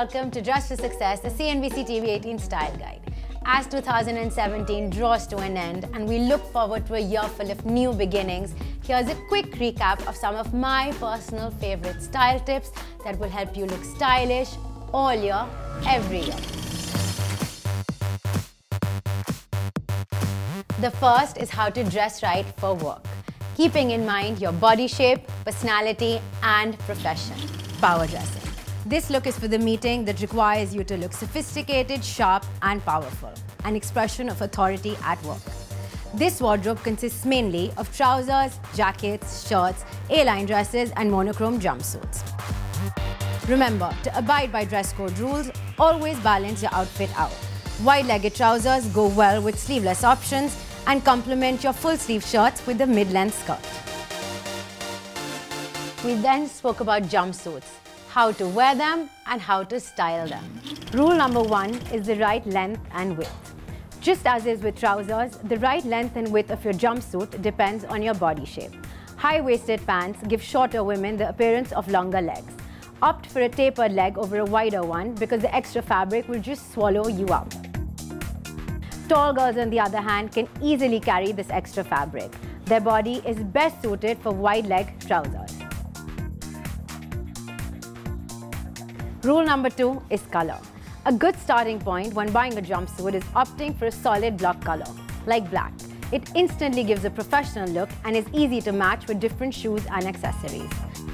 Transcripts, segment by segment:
welcome to Dress for Success, the CNBC TV18 Style Guide. As 2017 draws to an end and we look forward to a year full of new beginnings, here's a quick recap of some of my personal favorite style tips that will help you look stylish all year, every year. The first is how to dress right for work, keeping in mind your body shape, personality, and profession. Power dressing. This look is for the meeting that requires you to look sophisticated, sharp, and powerful, an expression of authority at work. This wardrobe consists mainly of trousers, jackets, shirts, A-line dresses, and monochrome jumpsuits. Remember to abide by dress code rules, always balance your outfit out. Wide-legged trousers go well with sleeveless options and complement your full-sleeve shirts with a mid-length skirt. We then spoke about jumpsuits, how to wear them and how to style them. Rule number 1 is the right length and width. Just as is with trousers, the right length and width of your jumpsuit depends on your body shape. High-waisted pants give shorter women the appearance of longer legs. Opt for a tapered leg over a wider one because the extra fabric will just swallow you out. Tall girls, on the other hand, can easily carry this extra fabric. Their body is best suited for wide-leg trousers. Rule number 2 is color. A good starting point when buying a jumpsuit is opting for a solid block color, like black. It instantly gives a professional look and is easy to match with different shoes and accessories.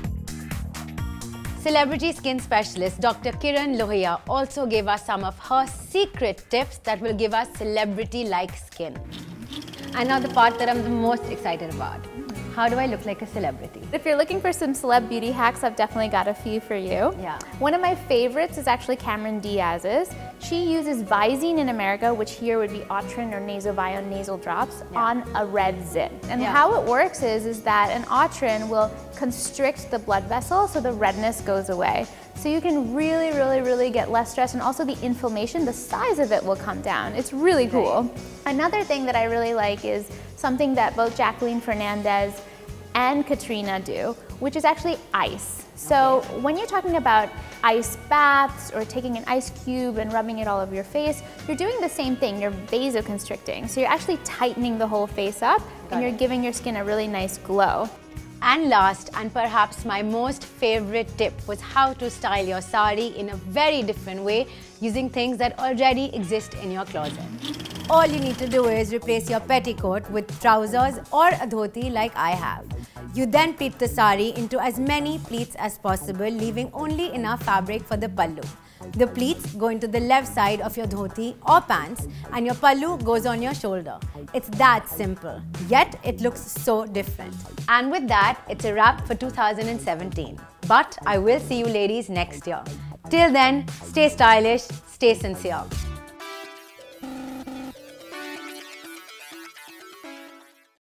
Celebrity skin specialist Dr. Kiran Lohia also gave us some of her secret tips that will give us celebrity-like skin. And now the part that I'm the most excited about. How do I look like a celebrity? If you're looking for some celeb beauty hacks, I've definitely got a few for you. Yeah. One of my favorites is actually Cameron Diaz's. She uses Visine in America, which here would be Autran or Nasovion nasal drops, on a red zit. And how it works is that an Autran will constrict the blood vessel so the redness goes away. So you can really get less stress, and also the inflammation, the size of it will come down. It's really cool. Another thing that I really like is something that both Jacqueline Fernandez and Katrina do, which is actually ice. So when you're talking about ice baths or taking an ice cube and rubbing it all over your face, you're doing the same thing, you're vasoconstricting. So you're actually tightening the whole face up and you're giving your skin a really nice glow. And last, and perhaps my most favorite tip, was how to style your sari in a very different way using things that already exist in your closet. All you need to do is replace your petticoat with trousers or a dhoti like I have. You then pleat the sari into as many pleats as possible, leaving only enough fabric for the pallu. The pleats go into the left side of your dhoti or pants and your pallu goes on your shoulder. It's that simple, yet it looks so different. And with that, it's a wrap for 2017. But I will see you ladies next year. Till then, stay stylish, stay sincere.